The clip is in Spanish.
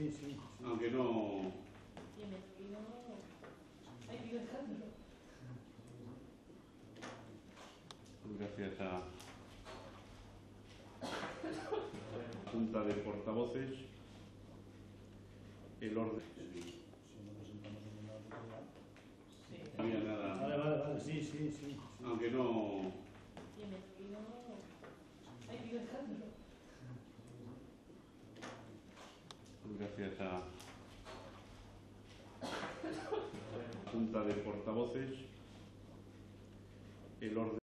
Sí, sí, sí. Aunque no... Gracias a la Junta de Portavoces, el orden... Si no presentamos ninguna autoridad. No había nada... Vale, sí, sí, sí. Aunque no... Gracias a la Junta de Portavoces, el orden...